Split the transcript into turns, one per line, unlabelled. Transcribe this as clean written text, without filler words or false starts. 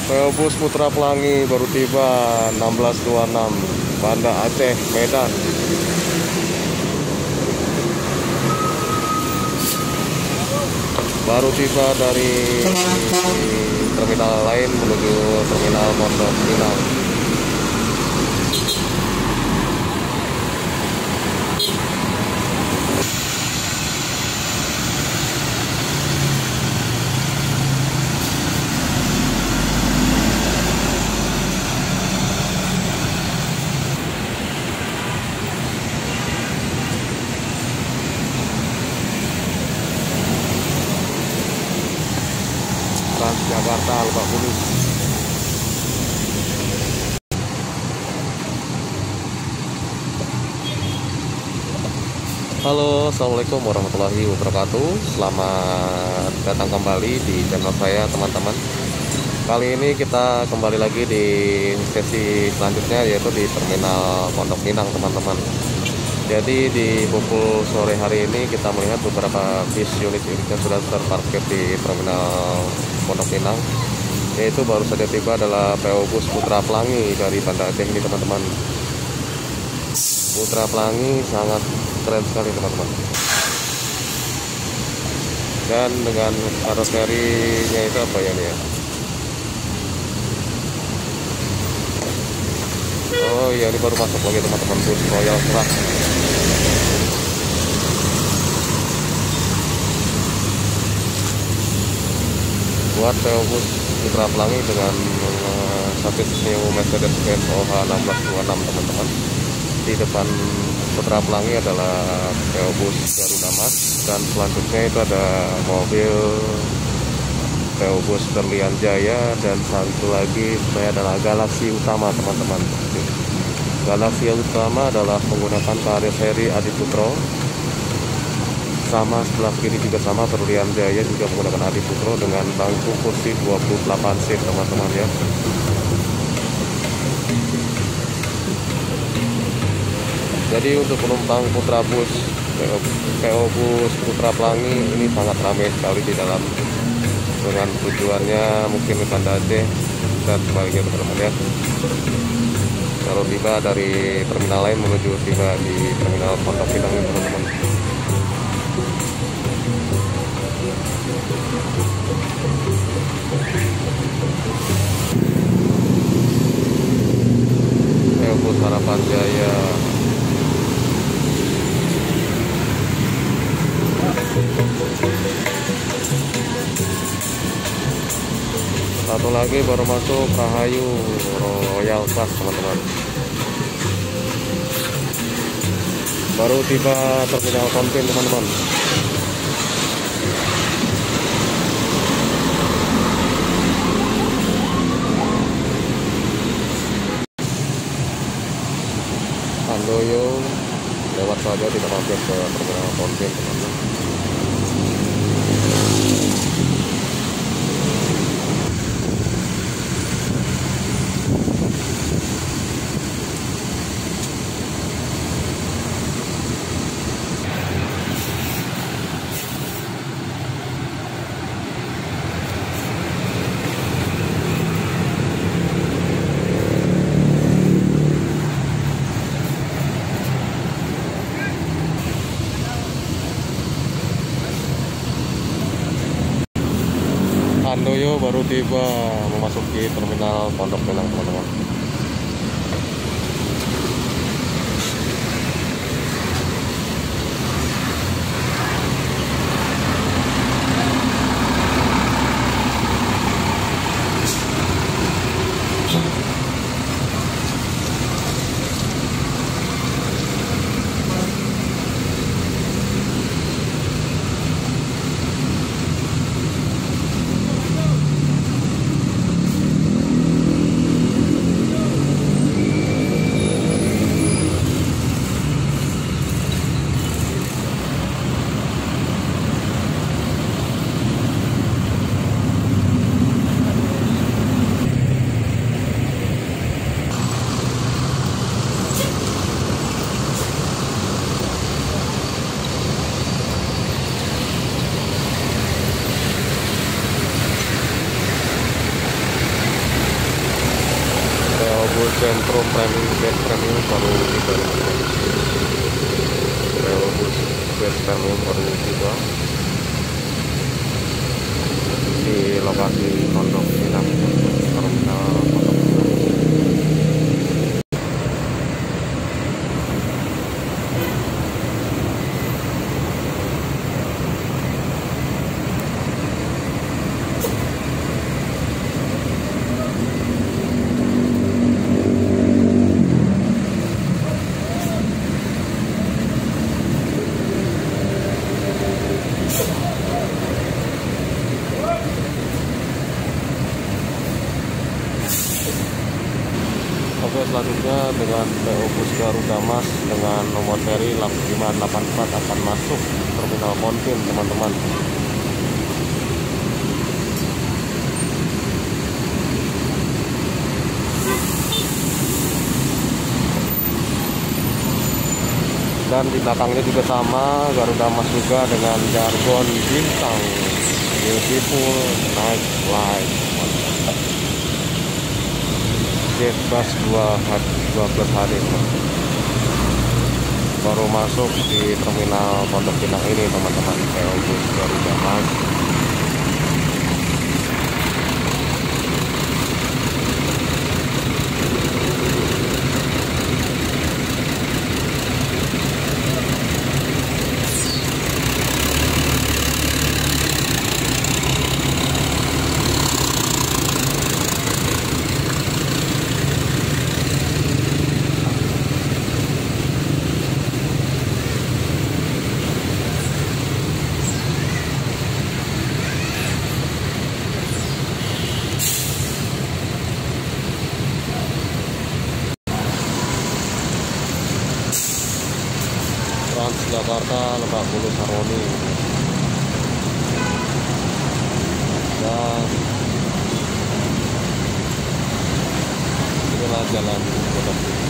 PO Bus Putra Pelangi baru tiba 1626 Banda Aceh, Medan. Baru tiba dari terminal lain menuju terminal Pondok Pinang. Transjakarta Lebak Bulus. Halo, assalamualaikum warahmatullahi wabarakatuh. Selamat datang kembali di channel saya, teman-teman. Kali ini kita kembali lagi di sesi selanjutnya, yaitu di terminal Pondok Pinang, teman-teman. Jadi di pukul sore hari ini kita melihat beberapa bis unit yang sudah terparkir di terminal Pondok Pinang, yaitu baru saja tiba adalah PO Bus Putra Pelangi dari Banda Aceh ini, teman-teman. Putra Pelangi sangat keren sekali, teman-teman. Dan dengan karoserinya itu apa ya nih ya? Oh iya, ini baru masuk lagi, teman-teman, bus Royal Truck. Buat PO Bus Putra Pelangi dengan satis new Mercedes-Benz OH 1626, teman-teman. Di depan Putra Pelangi adalah PO Bus Garuda Mas, dan selanjutnya itu ada mobil PO Bus Berlian Jaya, dan satu lagi saya adalah Galaxy Utama, teman-teman. Galaxy Utama adalah menggunakan karoseri Adiputro. Sama sebelah kiri juga sama, Berlian Jaya juga menggunakan Adiputro dengan bangku kursi 28 seat, teman-teman ya. Jadi untuk penumpang Putra Bus PO Bus Putra Pelangi ini sangat ramai sekali di dalam, dengan tujuannya mungkin ke Banda Aceh dan sebaliknya, teman-teman ya. Kalau tiba dari terminal lain menuju tiba di terminal Pondok Pinang, teman-teman. PO Bus Harapan Jaya. Satu lagi baru masuk Rahayu Royal Class, teman-teman. Baru tiba terminal Kontin, teman-teman. Handoyo lewat saja, tidak mampir ke terminal Kontin, teman-teman. Handoyo baru tiba memasuki terminal Pondok Pinang, teman-teman. Sentrum Premium Base Premium baru tiba. Bus Base Premium baru tiba di lokasi Pondok Pinang, terminal Pondok Pinang. Oke, selanjutnya dengan PO Bus Garuda Mas dengan nomor seri 584 akan masuk terminal Kontin, teman-teman. Dan di belakangnya juga sama, Garuda Mas juga dengan jargon bintang, beautiful night light. Bus 12 hari baru masuk di terminal Pondok Pinang ini, teman-teman. PO Bus Garuda Mas. Transjakarta Lebak Bulus Harmoni. Dan inilah jalan Pondok Pinang.